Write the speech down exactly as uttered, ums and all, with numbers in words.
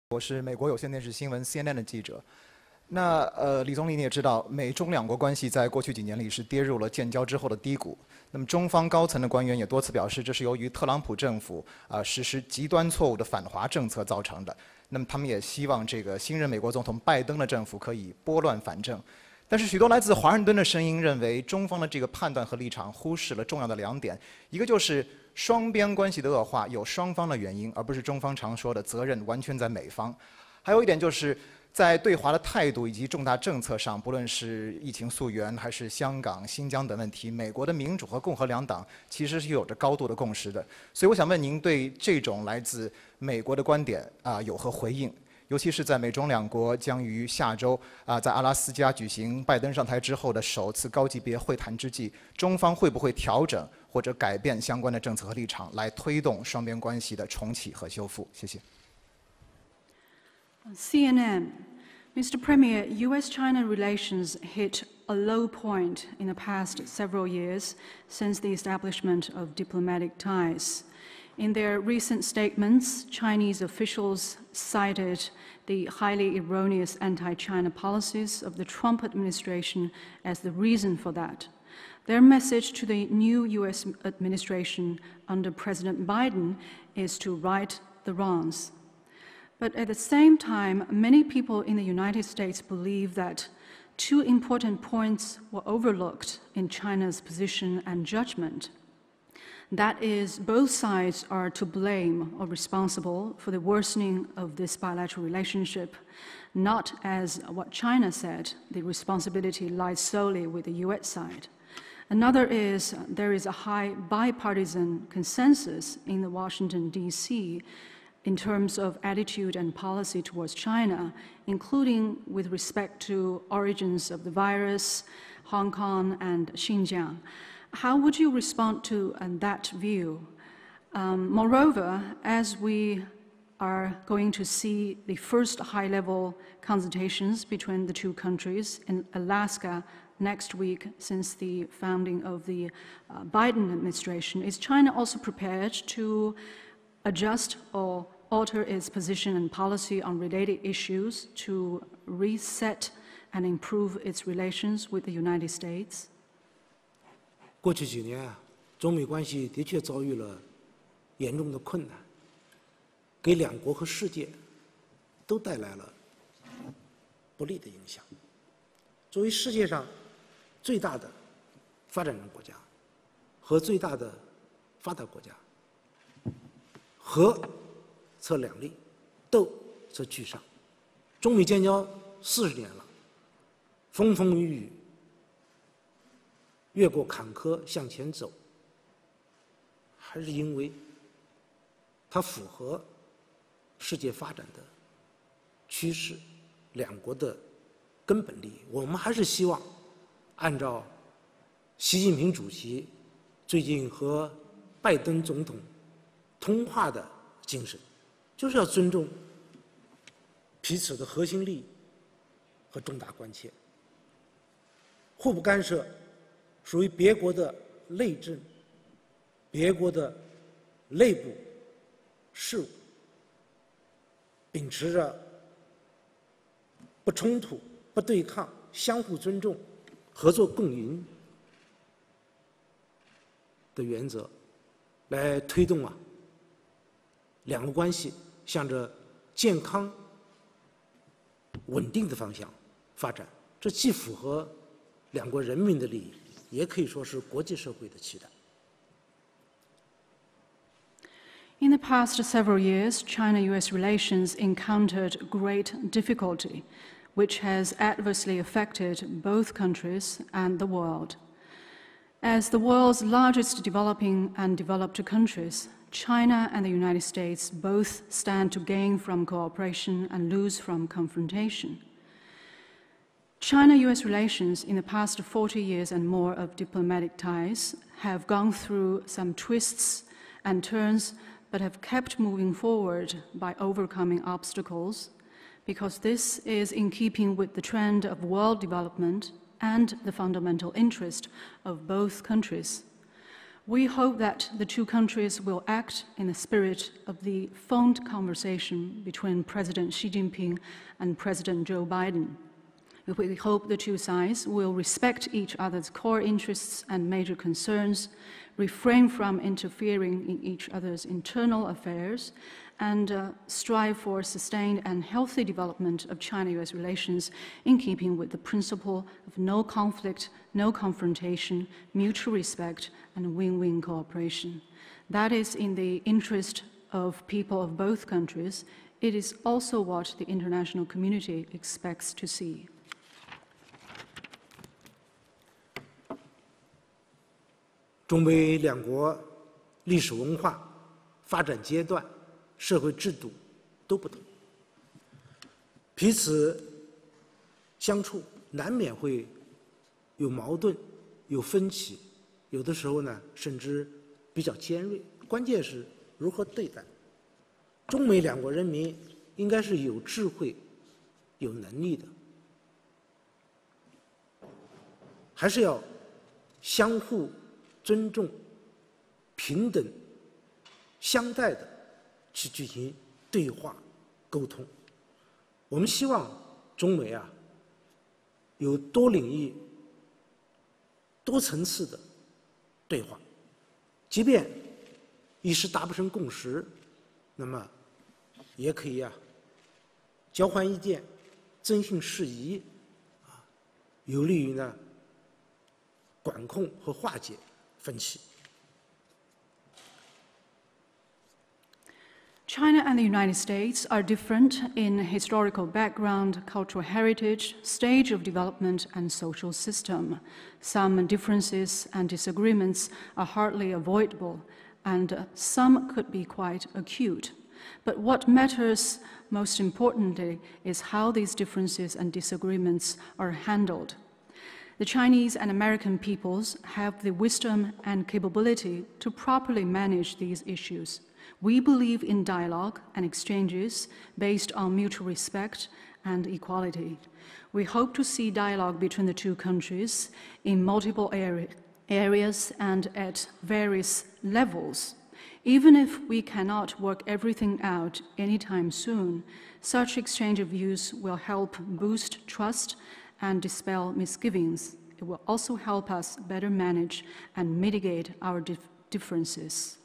我是美国有线电视新闻 C N N 的记者。那呃，李总理你也知道，美中两国关系在过去几年里是跌入了建交之后的低谷。那么中方高层的官员也多次表示，这是由于特朗普政府啊、呃、实施极端错误的反华政策造成的。那么他们也希望这个新任美国总统拜登的政府可以拨乱反正。但是许多来自华盛顿的声音认为，中方的这个判断和立场忽视了重要的两点，一个就是双边关系的恶化有双方的原因，而不是中方常说的责任完全在美方。还有一点就是在对华的态度以及重大政策上，不论是疫情溯源还是香港、新疆等问题，美国的民主和共和两党其实是有着高度的共识的。所以我想问您，对这种来自美国的观点啊、呃、有何回应？尤其是在美中两国将于下周啊、呃、在阿拉斯加举行拜登上台之后的首次高级别会谈之际，中方会不会调整或者改变相关的政策和立场，来推动双边关系的重启和修复？谢谢。 C N N, Mister Premier, U S China relations hit a low point in the past several years since the establishment of diplomatic ties. In their recent statements, Chinese officials cited the highly erroneous anti-China policies of the Trump administration as the reason for that. Their message to the new U S administration under President Biden is to right the wrongs. But at the same time, many people in the United States believe that two important points were overlooked in China's position and judgment. That is, both sides are to blame or responsible for the worsening of this bilateral relationship, not, as what China said, the responsibility lies solely with the U S side. Another is there is a high bipartisan consensus in the Washington, D C in terms of attitude and policy towards China, including with respect to origins of the virus, Hong Kong, and Xinjiang. How would you respond to uh, that view? Um, moreover, as we are going to see the first high-level consultations between the two countries in Alaska next week since the founding of the uh, Biden administration, is China also prepared to adjust or alter its position and policy on related issues to reset and improve its relations with the United States? 过去几年啊，中美关系的确遭遇了严重的困难，给两国和世界都带来了不利的影响。作为世界上最大的发展中国家和最大的发达国家，和则两利，斗则俱伤。中美建交四十年了，风风雨雨，越过坎坷向前走，还是因为它符合世界发展的趋势，两国的根本利益。我们还是希望按照习近平主席最近和拜登总统通话的精神，就是要尊重彼此的核心利益和重大关切，互不干涉属于别国的内政、别国的内部事务，秉持着不冲突、不对抗、相互尊重、合作共赢的原则，来推动啊两国关系向着健康、稳定的方向发展。这既符合两国人民的利益，也可以说是国际社会的期待。 In the past several years, China-U S relations encountered great difficulty, which has adversely affected both countries and the world. As the world's largest developing and developed countries, China and the United States both stand to gain from cooperation and lose from confrontation. China-U S relations in the past forty years and more of diplomatic ties have gone through some twists and turns, but have kept moving forward by overcoming obstacles, because this is in keeping with the trend of world development and the fundamental interest of both countries. We hope that the two countries will act in the spirit of the phoned conversation between President Xi Jinping and President Joe Biden. We hope the two sides will respect each other's core interests and major concerns, refrain from interfering in each other's internal affairs, and uh, strive for sustained and healthy development of China-U S relations in keeping with the principle of no conflict, no confrontation, mutual respect, and win-win cooperation. That is in the interest of people of both countries. It is also what the international community expects to see. 中美两国历史文化、发展阶段、社会制度都不同，彼此相处难免会有矛盾、有分歧，有的时候呢，甚至比较尖锐。关键是如何对待。中美两国人民应该是有智慧、有能力的，还是要相互 尊重、平等、相待的去进行对话、沟通。我们希望中美啊有多领域、多层次的对话，即便一时达不成共识，那么也可以啊交换意见、增信事宜，啊，有利于呢管控和化解 分歧。 China and the United States are different in historical background, cultural heritage, stage of development, and social system. Some differences and disagreements are hardly avoidable, and some could be quite acute. But what matters most importantly is how these differences and disagreements are handled. The Chinese and American peoples have the wisdom and capability to properly manage these issues. We believe in dialogue and exchanges based on mutual respect and equality. We hope to see dialogue between the two countries in multiple area, areas and at various levels. Even if we cannot work everything out anytime soon, such exchange of views will help boost trust and dispel misgivings. It will also help us better manage and mitigate our dif- differences.